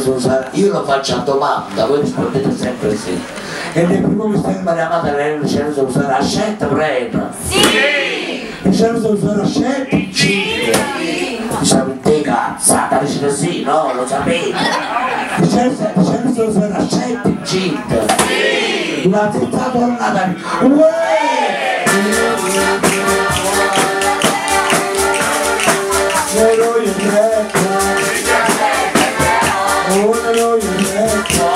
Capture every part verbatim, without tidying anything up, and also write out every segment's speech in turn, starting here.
Gesù sarà, io lo faccio a domanda, voi rispondete sempre sì. E nel primo mistero Maria Maddalena il cielo Gesù sarà scelta prima. Sì! Il cielo Gesù sarà scelta incinta. Diciamo in te cazzata, dice sì, no, lo sapete. Il cielo Gesù sarà scelta incinta. Sì! Una testa tornata. Uè! Ero io greco, ero io greco.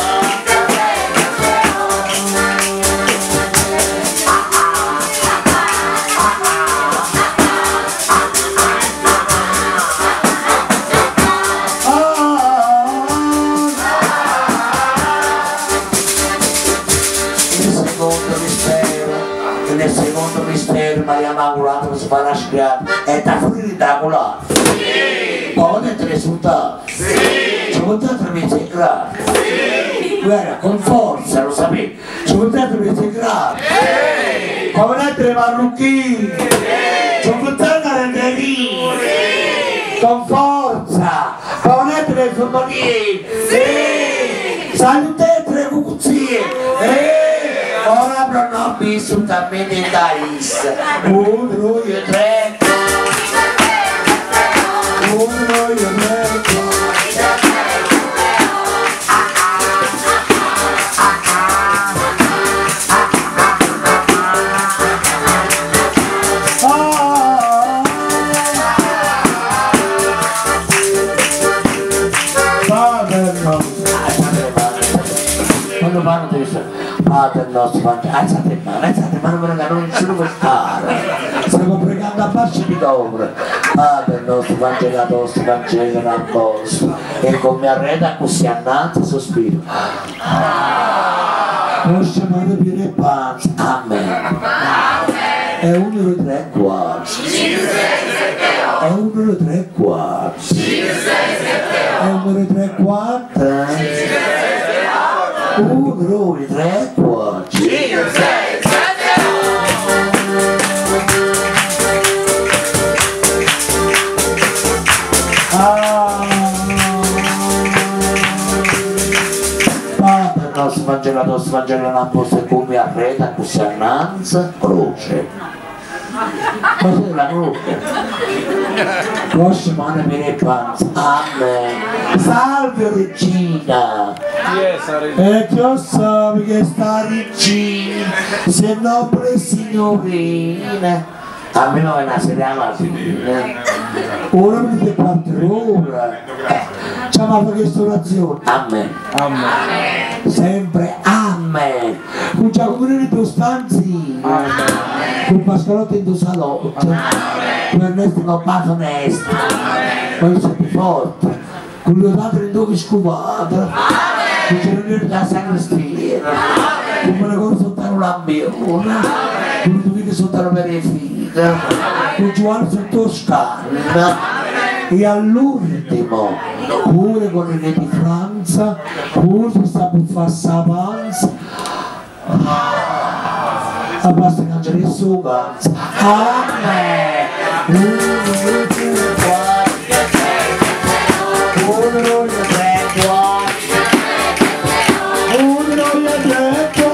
Nel secondo mistero Maria Immacolata si farà scrivere e da fuori da colare. Sì! Potete risultare? Sì! Ci potete mettere grave? Sì! Guarda, con forza, lo sapete, ci potete mettere grave? Sì! Potete marrucchini? Sì! Ci potete renderini? Sì! Con forza! Potete le sottolineini? Sì! Salute tre cuzie! Sì! Ora non ho visto talmente da is. Uno, due, tre. Uno, due, tre. Quando vanno adesso Padre nostro, Padre, alzate in mano, alzate in mano perché non ci devo stare. Stiamo pregando a pace di d'opera. Padre nostro, Vangelo nostro, Vangelo nel vostro. E come arreda così annanzi sospiro. Nostra Madre piena e panza. Amen. E uno, due, tre, quattro. E uno, due, tre, quattro. E uno, due, tre, quattro. uno, due, tre, quattro, cinque, sei, sette, Padre nostro, Vangelo nostro, Vangelo non posso come arreda, così annanza, croce. Ma sei la croce? Croce, mano, per il panza. Amen. Salve regina. E io so che sta regina, se non pre signorina. Almeno è una seriale fine. Ora mi dite quattro ore. Chiamate questa orazione. Amen. Amen. Sempre amen. Con Giacomo di Costanzi. Amen. Con Pasqualotto in salotto. Con Ernesto non passo onesto. Poi siete forte. Con Leonardo in dove scuvata. Con Giornale della Sangrestina. Con me ne corso soltanto l'ambione. Con i che soltanto per le figlie. Con Giovanni sul Toscana. E all'ultimo, pure con il re di Francia, pure si sta per farsi la panza. A basta cangiare il suo panza. Amen. Uno, due, tre, quattro. Uno, due, tre, quattro. Uno, due, tre, quattro.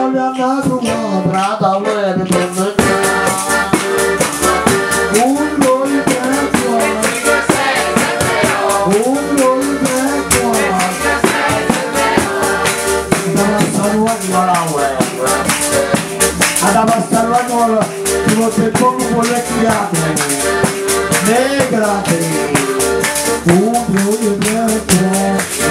vogliamo trovare tra tavole per noi. Un noi per cuore, un noi per cuore. Da passare la guerra, da passare la guerra, ti vuoi poco con le chiave, negrate, un noi per cuore.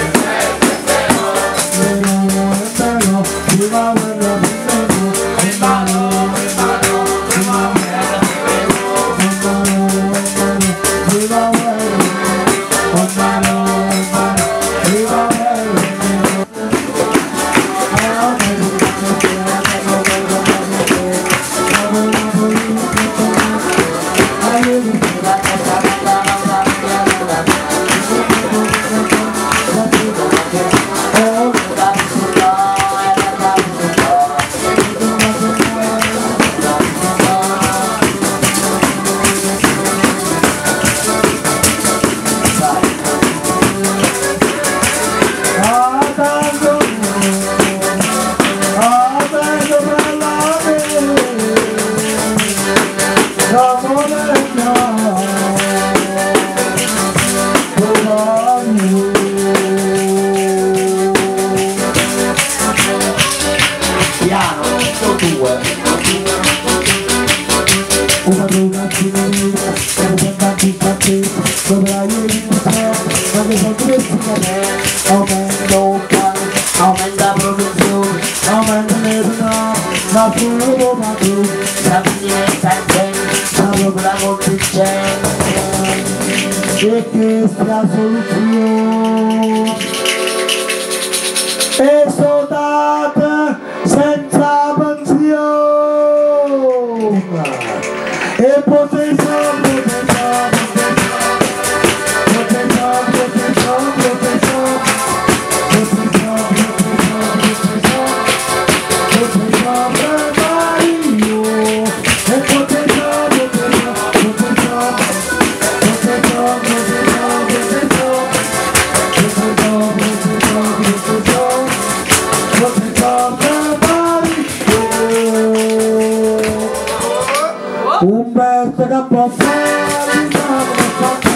Aumenta la produzione, aumenta l'età, ma solo ma tu, sappi sempre, proprio la convincenza, e questa soluzione è soldata senza pensione, e potenza, potenza, Umberto che può fare